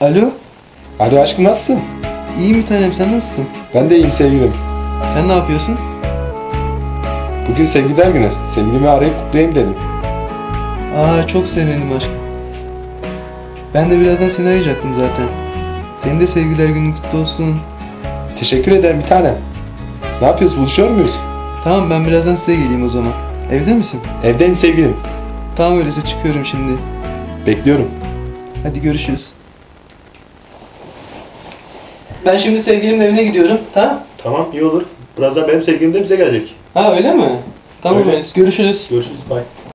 Alo? Alo aşkım, nasılsın? İyiyim bir tanem, sen nasılsın? Ben de iyiyim sevgilim. Sen ne yapıyorsun? Bugün sevgililer günü. Sevgilimi arayıp kutlayayım dedim. Aa, çok sevindim aşkım. Ben de birazdan seni arayacaktım zaten. Senin de sevgililer günün kutlu olsun. Teşekkür ederim bir tanem. Ne yapıyoruz, buluşuyor muyuz? Tamam, ben birazdan size geleyim o zaman. Evde misin? Evdeyim sevgilim. Tamam, öyleyse çıkıyorum şimdi. Bekliyorum. Hadi görüşürüz. Ben şimdi sevgilimin evine gidiyorum, tamam? Tamam, iyi olur. Birazdan benim sevgilim de bize gelecek. Ha, öyle mi? Tamam, Öyle. öyleyse görüşürüz. Görüşürüz, bye.